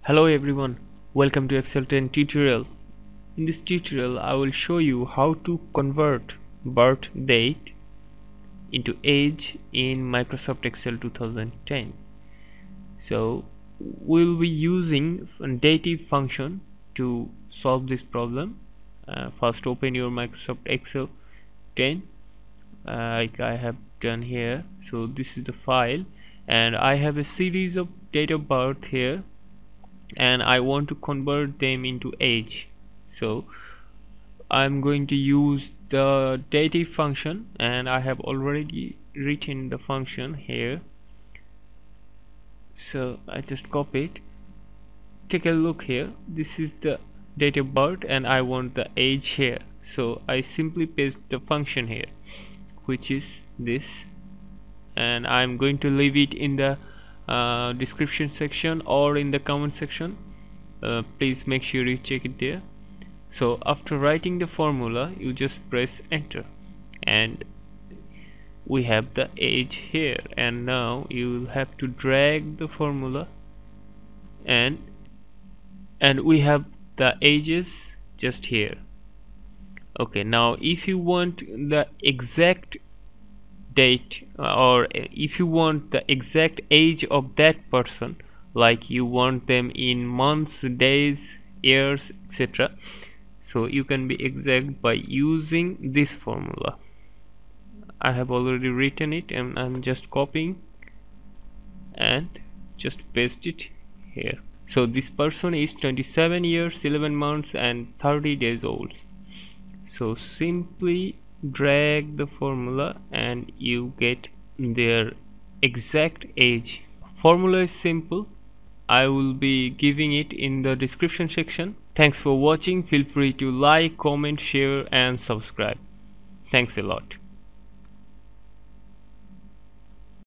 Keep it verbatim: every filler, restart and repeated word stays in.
Hello everyone, welcome to Excel ten tutorial. In this tutorial I will show you how to convert birth date into age in Microsoft Excel two thousand ten. So we'll be using a DATEIF function to solve this problem. Uh, first open your Microsoft Excel ten uh, like I have done here. So this is the file and I have a series of date of birth here and I want to convert them into age. So I'm going to use the DATEIF function and I have already written the function here. So I just copy it. Take a look here. This is the date of birth and I want the age here. So I simply paste the function here, which is this, and I'm going to leave it in the uh, description section or in the comment section. Uh, please make sure you check it there. So after writing the formula, you just press enter and we have the age here, and now you will have to drag the formula and and we have the ages just here. Okay, now if you want the exact date or if you want the exact age of that person, like you want them in months, days, years, etc., so you can be exact by using this formula. I have already written it and I'm just copying and just paste it here. So this person is twenty-seven years, eleven months and thirty days old. So simply drag the formula and you get their exact age. Formula is simple. I will be giving it in the description section. Thanks for watching. Feel free to like, comment, share and subscribe. Thanks a lot.